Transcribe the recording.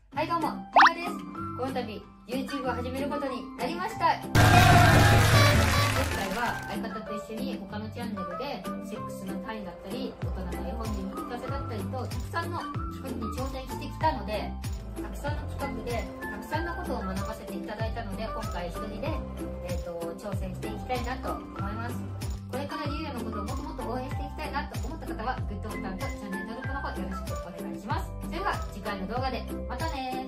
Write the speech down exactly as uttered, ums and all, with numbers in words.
はいどうも、ひまです。この度 YouTube を始めることになりました。今回は相方と一緒に他のチャンネルでセックスの単位だったり大人の絵本に聞かせだったりとたくさんの企画に挑戦してきたので、たくさんの企画でたくさんのことを学ばせていただいたので、今回一人で、えー、と挑戦していきたいなと思います。これからゆうやのことをもっともっと応援していきたいなと思った方はグッドボタンとチャンネル登録の方よろしくお願いします。それでは次回の動画でまたねー。